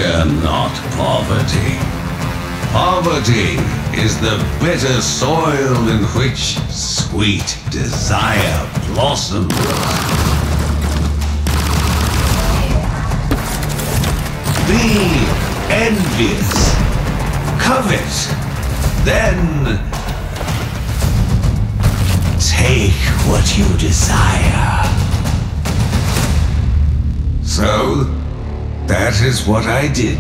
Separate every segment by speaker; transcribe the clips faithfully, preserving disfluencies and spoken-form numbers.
Speaker 1: Fear not poverty. Poverty is the bitter soil in which sweet desire blossoms. Be envious, covet, then take what you desire. So, that is what I did.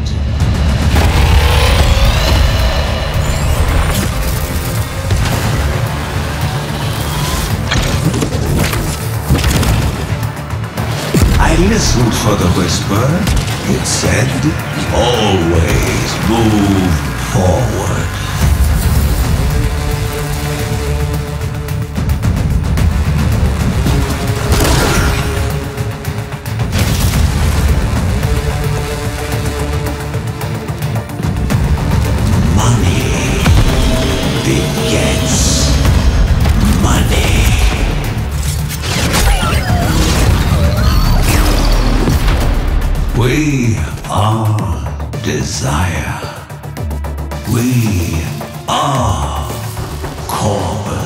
Speaker 1: I listened for the whisper. It said, always move forward. Money begets money. We are desire. We are Corbin.